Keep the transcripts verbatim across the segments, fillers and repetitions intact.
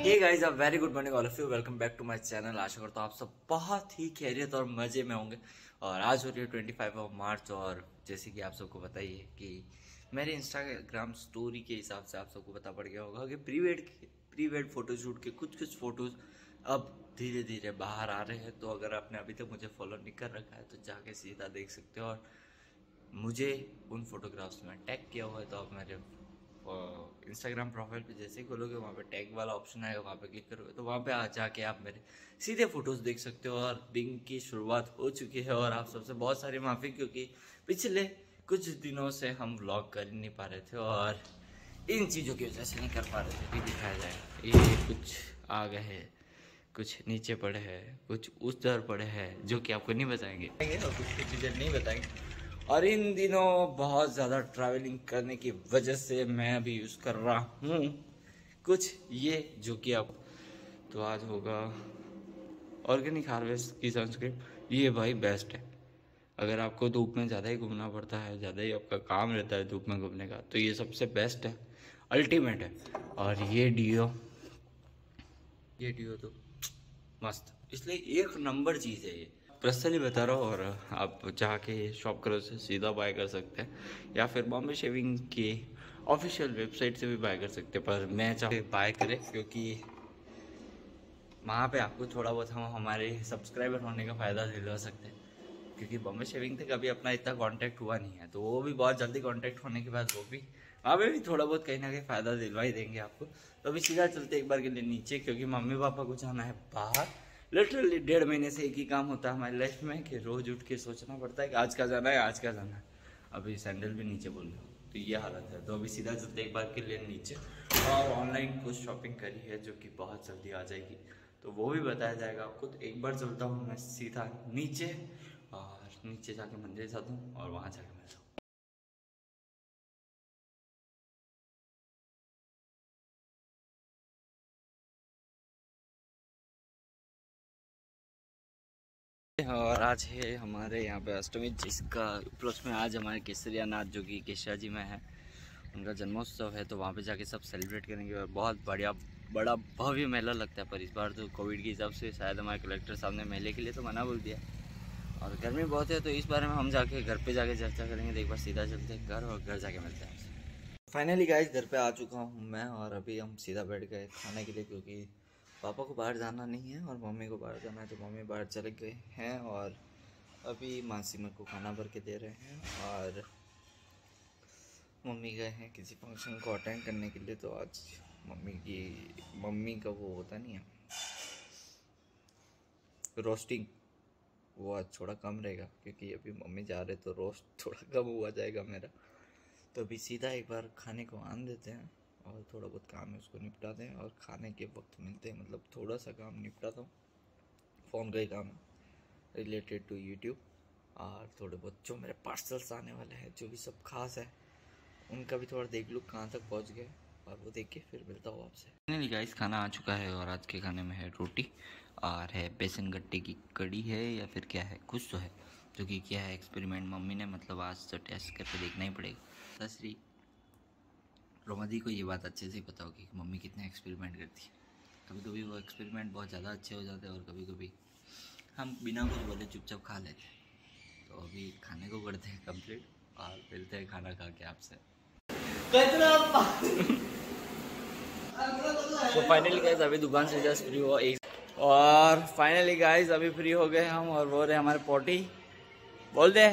Hey guys, a very good morning all of you. Welcome back to my channel. आशा करता हूँ आप सब बहुत ही खैरियत और मजे में होंगे। और आज हो रही है ट्वेंटी फाइव ऑफ मार्च और जैसे कि आप सबको पता ही है कि मेरे इंस्टाग्राम स्टोरी के हिसाब से आप सबको पता पड़ गया होगा कि pre wed pre wed photoshoot के कुछ कुछ फोटोज अब धीरे धीरे बाहर आ रहे हैं। तो अगर आपने अभी तक मुझे फॉलो नहीं कर रखा है तो जाके सीधा देख सकते हो। और मुझे उन फोटोग्राफ्स में टैग किया हुआ है, तो आप मेरे इंस्टाग्राम प्रोफाइल पे जैसे ही खोलोगे वहाँ पे टैग वाला ऑप्शन आएगा, वहाँ पे क्लिक करोगे तो वहाँ पे आ जाके आप मेरे सीधे फोटोज देख सकते हो। और दिन की शुरुआत हो चुकी है और आप सबसे बहुत सारी माफ़ी, क्योंकि पिछले कुछ दिनों से हम व्लॉग कर नहीं पा रहे थे और इन चीज़ों की वजह से नहीं कर पा रहे थे। भी दिखाया जाएगा, ये कुछ आ गए हैं, कुछ नीचे पड़े हैं, कुछ उस दर पड़े हैं जो कि आपको नहीं बताएंगे और कुछ कुछ चीज़ें नहीं बताएंगे। और इन दिनों बहुत ज़्यादा ट्रैवलिंग करने की वजह से मैं अभी यूज़ कर रहा हूँ कुछ ये जो कि आप, तो आज होगा ऑर्गेनिक हार्वेस्ट की सनस्क्रीन। ये भाई बेस्ट है। अगर आपको धूप में ज़्यादा ही घूमना पड़ता है, ज़्यादा ही आपका काम रहता है धूप में घूमने का, तो ये सबसे बेस्ट है, अल्टीमेट है। और ये डियो ये डियो तो मस्त, इसलिए एक नंबर चीज़ है ये, पर्सनली बता रहा हूँ। और आप जाके शॉप करो से सीधा बाय कर सकते हैं या फिर बॉम्बे शेविंग की ऑफिशियल वेबसाइट से भी बाय कर सकते हैं। पर मैं चाहे बाय करें क्योंकि वहाँ पे आपको थोड़ा बहुत हम हमारे सब्सक्राइबर होने का फ़ायदा दिलवा सकते हैं। क्योंकि बॉम्बे शेविंग तक अभी अपना इतना कांटेक्ट हुआ नहीं है, तो वो भी बहुत जल्दी कांटेक्ट होने के बाद वो भी वहाँ पे भी थोड़ा बहुत कहीं ना कहीं फ़ायदा दिलवा ही देंगे आपको। तो अभी सीधा चलते एक बार के लिए नीचे, क्योंकि मम्मी पापा को जाना है बाहर। लिटरली डेढ़ महीने से एक ही काम होता है हमारी लाइफ में कि रोज़ उठ के सोचना पड़ता है कि आज का जाना है, आज का जाना है। अभी सैंडल भी नीचे बोल रहे हो, तो ये हालत है। तो अभी सीधा चलते एक बार के लिए नीचे, और ऑनलाइन कुछ शॉपिंग करी है जो कि बहुत जल्दी आ जाएगी, तो वो भी बताया जाएगा आपको। तो एक बार चलता हूँ मैं सीधा नीचे, और नीचे जाके मंदिर जाता हूँ और वहाँ जाके मिलता हूँ। और आज है हमारे यहाँ पे अष्टमी, जिसका उपलक्ष्य में आज हमारे केसरिया नाथ जो कि केशिया जी में है, उनका जन्मोत्सव है। तो वहाँ पे जाके सब सेलिब्रेट करेंगे और बहुत बढ़िया बड़ा भव्य मेला लगता है। पर इस बार तो कोविड के हिसाब से शायद हमारे कलेक्टर साहब ने मेले के लिए तो मना बोल दिया, और गर्मी बहुत है। तो इस बारे में हम जाके घर पे जाके चर्चा करेंगे। तो एक बार सीधा चलते हैं घर और घर जाके मिलते हैं। फाइनली गाइस घर पे आ चुका हूँ मैं, और अभी हम सीधा बैठ गए खाने के लिए, क्योंकि पापा को बाहर जाना नहीं है और मम्मी को बाहर जाना है। तो मम्मी बाहर चले गए हैं और अभी मासी मेरे को खाना भर के दे रहे हैं। और मम्मी गए हैं किसी फंक्शन को अटेंड करने के लिए। तो आज मम्मी की मम्मी का वो होता नहीं है रोस्टिंग, वो आज थोड़ा कम रहेगा, क्योंकि अभी मम्मी जा रहे तो रोस्ट थोड़ा कम हुआ जाएगा मेरा। तो अभी सीधा एक बार खाने को आन देते हैं और थोड़ा बहुत काम है उसको निपटा दें, और खाने के वक्त मिलते हैं। मतलब थोड़ा सा काम निपटाता हूँ, फ़ोन का ही काम है रिलेटेड टू यूट्यूब, और थोड़े बहुत जो मेरे पार्सल्स आने वाले हैं जो भी सब खास है उनका भी थोड़ा देख लूँ कहाँ तक पहुँच गए, और वो देख के फिर मिलता हूँ आपसे। फाइनली गाइस खाना आ चुका है, और आज के खाने में है रोटी और है बेसन गट्टे की कड़ी है या फिर क्या है, कुछ तो है जो कि क्या है एक्सपेरिमेंट मम्मी ने, मतलब आज तो टेस्ट करके देखना ही पड़ेगा। ससरी रोमा दी को ये बात अच्छे से पता होगी कि मम्मी कितने एक्सपेरिमेंट करती है। कभी कभी वो एक्सपेरिमेंट बहुत ज़्यादा अच्छे हो जाते हैं और कभी कभी हम बिना कुछ बोले चुपचाप खा लेते हैं। तो अभी खाने को करते हैं कंप्लीट और मिलते हैं खाना खा के आपसे। तो फाइनली गाइस अभी दुकान से जस्ट फ्री हुआ एक, और फाइनली गाइस अभी फ्री हो गए हम, और वो रहे हमारे पोटी। बोल दे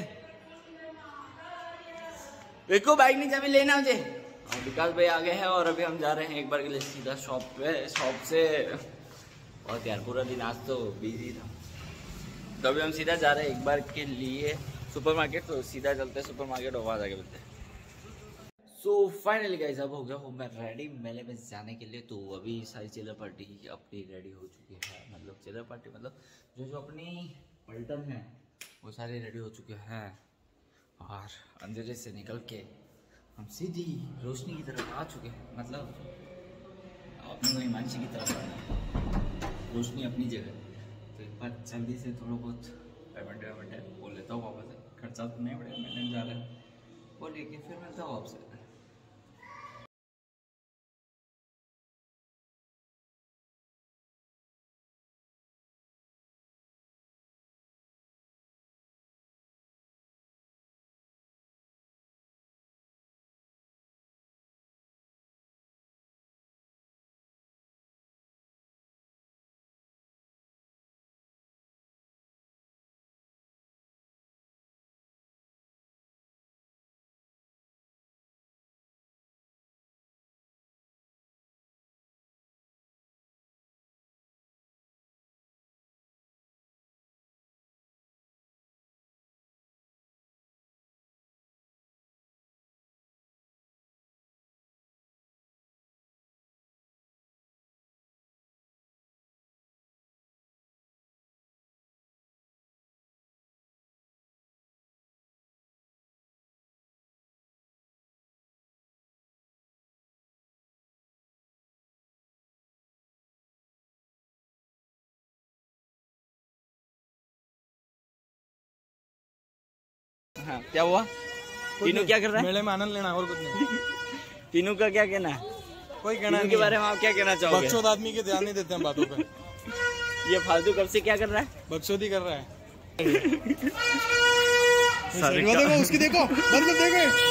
देखो बाइक नहीं चाबी लेना मुझे। और विकास भाई आ गए हैं, और अभी हम जा रहे हैं एक बार के लिए सीधा शॉप पे। शॉप से बहुत यार पूरा दिन आज तो बिजी था, तो अभी हम सीधा जा रहे हैं एक बार के लिए सुपरमार्केट। तो सीधा चलते हैं सुपरमार्केट और वहाँ जाके मिलते हैं। सो फाइनली गाइस अब हो गया हूँ मैं रेडी मेले में जाने के लिए। तो अभी सारी चिलर पार्टी अपनी रेडी हो चुकी है, मतलब चिलर पार्टी मतलब जो जो अपनी पलटन है वो सारे रेडी हो चुके हैं, और अंधेरे से निकल के हम सीधी रोशनी की तरफ आ चुके हैं। मतलब अपनी हिमांशी की तरफ, रोशनी अपनी जगह। तो एक बार जल्दी से थोड़ा बहुत पेमेंट वेमेंट बोल लेता हूँ वापस, खर्चा तो नहीं पड़ेगा, मैंने जा रहा है वो लेके फिर मिलता हूँ आपसे। हाँ क्या हुआ? तीनों क्या कर रहा है? मेले में आनंद लेना और कुछ नहीं। तीनों का क्या कहना है? कोई कहना नहीं के बारे में आप क्या कहना चाहोगे? बकचोद आदमी के ध्यान नहीं देते हम बातों पे। ये फालतू कब से क्या कर रहा है? बकचोदी कर रहा है। देखो उसकी देखो मतलब देखो।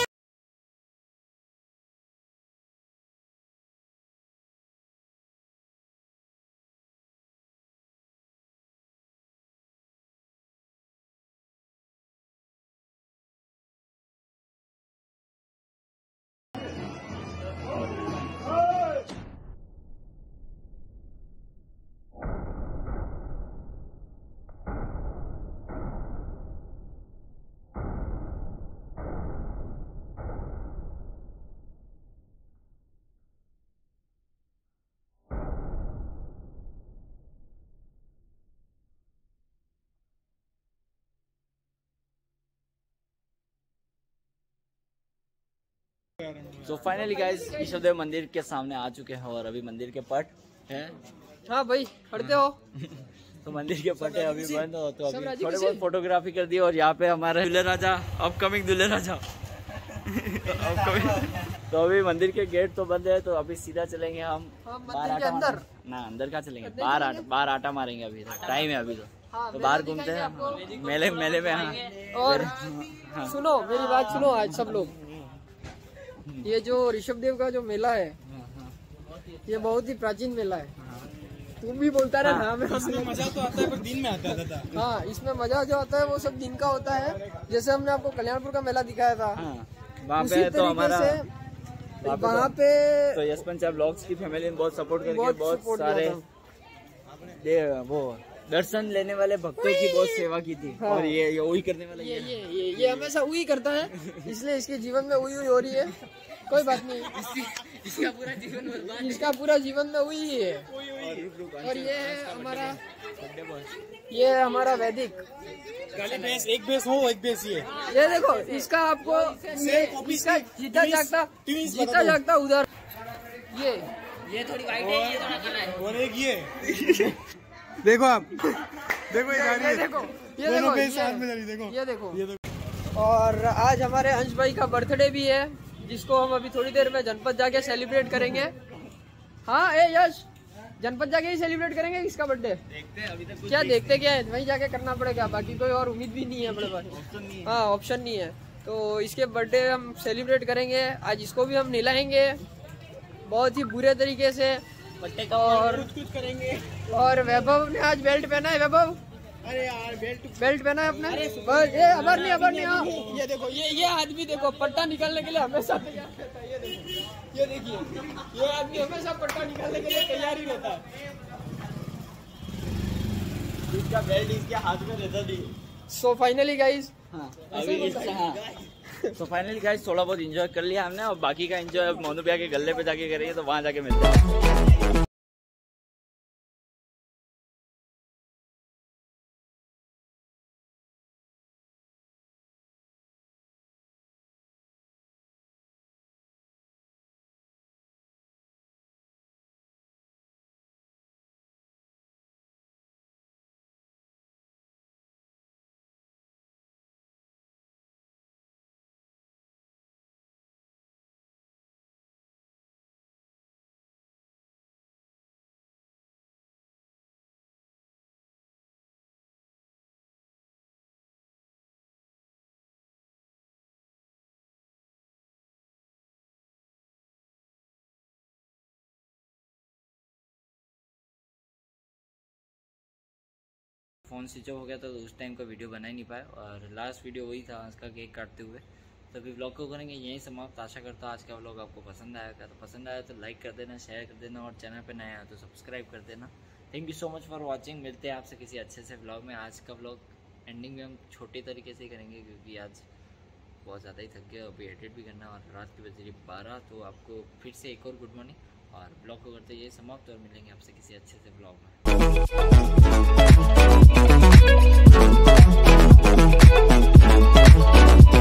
तो फाइनली गाइस ईश्वरदेव मंदिर के सामने आ चुके हैं और अभी मंदिर के पट हैं। हाँ भाई पढ़ते हो। तो मंदिर के पट है अभी बंद हो, तो अभी थोड़े बहुत फोटोग्राफी कर दी। और यहाँ पे हमारे दूल्हे राजा, अपकमिंग दूल्हे राजा अपकमिंग। तो अभी मंदिर के गेट तो बंद है, तो अभी सीधा चलेंगे हम बाहर आटा अंदर ना अंदर का चलेंगे बाहर आटा बाहर आटा मारेंगे। अभी तो टाइम है अभी तो, तो बाहर घूमते हैं मेले मेले में। हाँ और सुनो मेरी बात सुनो आज सब लोग, ये जो ऋषभदेव का जो मेला है ये बहुत ही प्राचीन मेला है। तुम भी बोलता रहा हाँ। ना इसमें मजा तो आता है पर दिन में आता है दादा। हाँ इसमें मजा जो आता है वो सब दिन का होता है। जैसे हमने आपको कल्याणपुर का मेला दिखाया था हाँ। वहाँ पे तो हमारा वहाँ पे तो यशवंत ब्लॉग्स की फैमिली ने बहुत सपोर्ट करके बहुत, बहुत सारे वो दर्शन लेने वाले भक्तों की बहुत सेवा की थी। हाँ। और ये वही करने वाला ये ये ये ये हमेशा वही करता है, इसलिए इसके जीवन में वही हो रही है। कोई बात नहीं, इसका पूरा जीवन इसका पूरा जीवन में वही है। और ये है हमारा ये है हमारा वैदिक बेस, एक बेस हो एक बेस ये ये देखो इसका आपको इसका जीता जागता जीता जागता उधर ये ये थोड़ी वाइट है, ये थोड़ा काला है। और एक ये देखो आप देखो ये गाड़ी ये देखो ये देखो ये देखो ये देखो ये देखो। और आज हमारे अंश भाई का बर्थडे भी है, जिसको हम अभी थोड़ी देर में जनपद जाके सेलिब्रेट करेंगे। हाँ ए यश जनपद जाके ही सेलिब्रेट करेंगे इसका बर्थडे। देखते हैं अभी तक क्या देखते क्या है, वहीं जाके करना पड़ेगा, बाकी कोई और उम्मीद भी नहीं है अपने पास। हाँ ऑप्शन नहीं है, तो इसके बर्थडे हम सेलिब्रेट करेंगे। आज इसको भी हम निलाएंगे बहुत ही बुरे तरीके से और कुछ कुछ करेंगे। और वैभव ने आज बेल्ट पहना है। वैभव अरे यार बेल्ट बेल्ट पहना है अपने। बस ये अबर नहीं अबर नहीं हाँ ये देखो ये ये आदमी देखो पट्टा निकालने के लिए हमेशा तैयार रहता है। ये देखिए ये देखिए ये आदमी हमेशा पट्टा निकालने के लिए तैयार ही रहता है। इसका बेल्ट इसके हाथ में रहता नहीं। सो फाइनली गाइस हाँ अभी हाँ तो फाइनली गाइस थोड़ा बहुत एंजॉय कर लिया हमने, और बाकी का एंजॉय अब मोनू भैया के गले पे जाके करेंगे, तो वहाँ जाके मिलते हैं। फ़ोन स्विच ऑफ हो गया था तो उस टाइम का वीडियो बना ही नहीं पाया, और लास्ट वीडियो वही था उसका केक काटते हुए। तो अभी व्लॉग को करेंगे यहीं समाप्त। आशा करता हूँ आज का व्लॉग आपको पसंद आएगा, तो पसंद आया तो लाइक कर देना, शेयर कर देना, और चैनल पे नया है तो सब्सक्राइब कर देना। Thank you so much for watching. मिलते हैं आपसे किसी अच्छे से व्लॉग में। आज का व्लॉग एंडिंग में हम छोटे तरीके से ही करेंगे क्योंकि आज बहुत ज़्यादा ही थक गया, अभी एडिट भी करना, और रात की बज रही बारह। तो आपको फिर से एक और गुड मॉर्निंग, और ब्लॉग को करते ये समाप्त, और मिलेंगे आपसे किसी अच्छे से ब्लॉग में।